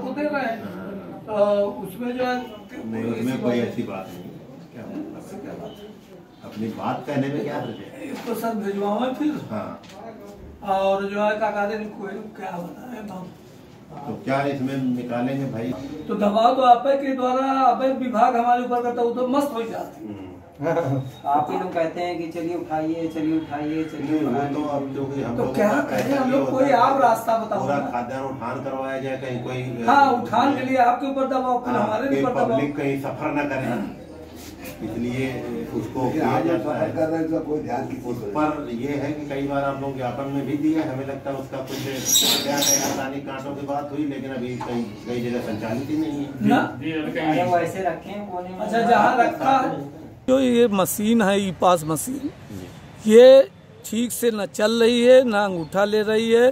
को दे रहे हैं, तो उसमें जो है उसमें कोई ऐसी बात नहीं। क्या बात है? अपनी बात कहने में क्या है? इसको सर भिजवाओ फिर। हाँ, और जो है काका ने कोई क्या बताए तो क्या इसमें निकालेंगे भाई? तो दबाव तो आप के द्वारा अब विभाग हमारे ऊपर करता है, तो मस्त हो जाते हैं। आप ही लोग कहते हैं कि चलिए उठाइए चलिए उठाइए चलिए उठाइए, तो अब क्योंकि हम तो क्या करें हम लोग, कोई आप रास्ता बताओ। पूरा खाद्यान्न उठान करवाया जाए कहीं कोई। हाँ, उठान के लिए आपके ऊपर दबाव, फिर हमारे ऊपर दबाव। पब्लिक कहीं सफर न करे, इसलिए उसको किया जाता है। कोई ध्यान की उस पर ये है कि कई बार आप लोग ज्ञापन में भी दिए, हमें लगता है उसका कुछ आसानी कांटों की बात हुई, लेकिन अभी कई जगह संचालित ही नहीं है अरे वैसे रखें कोने में। अच्छा, जहाँ रखा है जो ये मशीन है, ई पास मशीन, ये ठीक से न चल रही है, न अंगूठा ले रही है।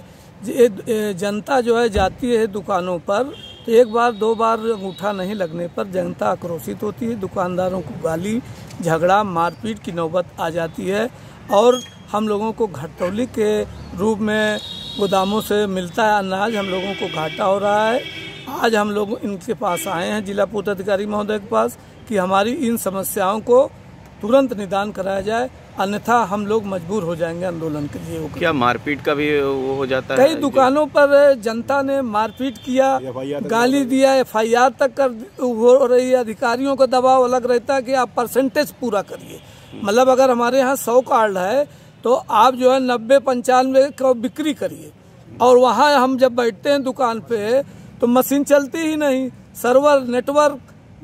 जनता जो है जाती है दुकानों पर, तो एक बार दो बार अंगूठा नहीं लगने पर जनता आक्रोशित होती है, दुकानदारों को गाली झगड़ा मारपीट की नौबत आ जाती है, और हम लोगों को घटतौली के रूप में गोदामों से मिलता है अनाज, हम लोगों को घाटा हो रहा है। आज हम लोग इनके पास आए हैं, जिला पूर्त अधिकारी महोदय के पास, कि हमारी इन समस्याओं को तुरंत निदान कराया जाए, अन्यथा हम लोग मजबूर हो जाएंगे आंदोलन के लिए। क्या मारपीट का भी वो हो जाता है? कई दुकानों पर जनता ने मारपीट किया, गाली दिया, FIR तक कर हो रही है। अधिकारियों का दबाव अलग रहता है कि आप परसेंटेज पूरा करिए, मतलब अगर हमारे यहाँ 100 कार्ड है तो आप जो है 90-95 का बिक्री करिए, और वहाँ हम जब बैठते हैं दुकान पे तो मशीन चलती ही नहीं, सर्वर नेटवर्क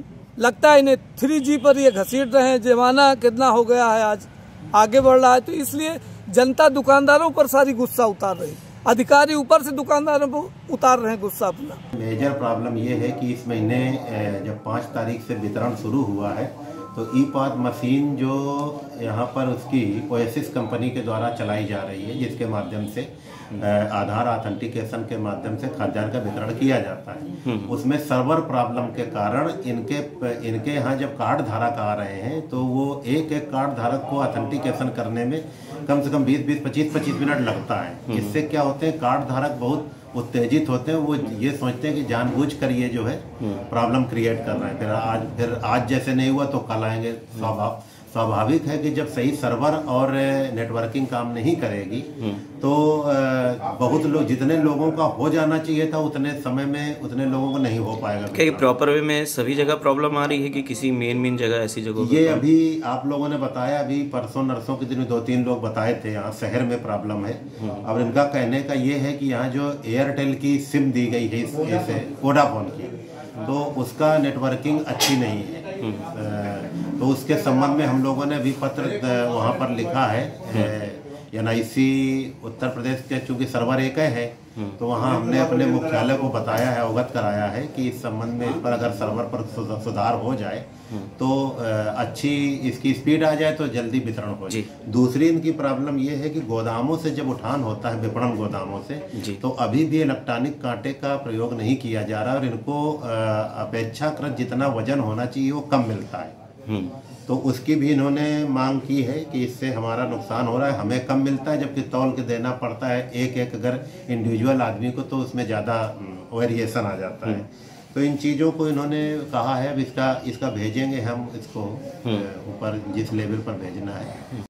लगता है नहीं, 3G पर ये घसीट रहे हैं। जमाना कितना हो गया है, आज आगे बढ़ रहा है, तो इसलिए जनता दुकानदारों पर सारी गुस्सा उतार रही, अधिकारी ऊपर से दुकानदारों पर उतार रहे हैं गुस्सा अपना। मेजर प्रॉब्लम ये है कि इस महीने जब 5 तारीख से वितरण शुरू हुआ है, तो ई पास मशीन जो यहाँ पर उसकी ओएसिस कंपनी के द्वारा चलाई जा रही है, जिसके माध्यम से आधार ऑथेंटिकेशन के माध्यम से खाद्यान्न का वितरण किया जाता है, उसमें सर्वर प्रॉब्लम के कारण इनके यहाँ जब कार्ड धारक आ रहे हैं तो वो एक कार्ड धारक को ऑथेंटिकेशन करने में कम से कम 20-20, 25-25 मिनट लगता है। इससे क्या होते हैं, कार्ड धारक बहुत उत्तेजित होते हैं, वो ये सोचते हैं कि जानबूझ कर ये जो है प्रॉब्लम क्रिएट कर रहे हैं। फिर आज जैसे नहीं हुआ तो कल आएंगे। स्वाभाविक है कि जब सही सर्वर और नेटवर्किंग काम नहीं करेगी तो बहुत लोग, जितने लोगों का हो जाना चाहिए था उतने समय में उतने लोगों को नहीं हो पाएगा। क्या प्रॉपर वे में सभी जगह प्रॉब्लम आ रही है कि किसी मेन जगह ऐसी जगह? ये अभी आप लोगों ने बताया, अभी परसों नरसों के दिन 2-3 लोग बताए थे यहाँ शहर में प्रॉब्लम है। अब इनका कहने का ये है कि यहाँ जो एयरटेल की सिम दी गई है इसे वोडाफोन की, तो उसका नेटवर्किंग अच्छी नहीं है। तो उसके संबंध में हम लोगों ने भी पत्र वहाँ पर लिखा है। NIC उत्तर प्रदेश के चूंकि सर्वर एक है, तो वहाँ हमने अपने मुख्यालय को बताया है, अवगत कराया है कि इस संबंध में इस पर अगर सर्वर पर सुधार हो जाए तो अच्छी इसकी स्पीड आ जाए तो जल्दी वितरण हो जाए। दूसरी इनकी प्रॉब्लम ये है कि गोदामों से जब उठान होता है, विपणन गोदामों से, तो अभी भी इलेक्ट्रॉनिक कांटे का प्रयोग नहीं किया जा रहा, और इनको अपेक्षाकृत जितना वजन होना चाहिए वो कम मिलता है। तो उसकी भी इन्होंने मांग की है कि इससे हमारा नुकसान हो रहा है, हमें कम मिलता है, जबकि तौल के देना पड़ता है एक अगर इंडिविजुअल आदमी को, तो उसमें ज़्यादा वेरिएशन आ जाता है। तो इन चीज़ों को इन्होंने कहा है, अब इसका भेजेंगे हम इसको ऊपर जिस लेवल पर भेजना है।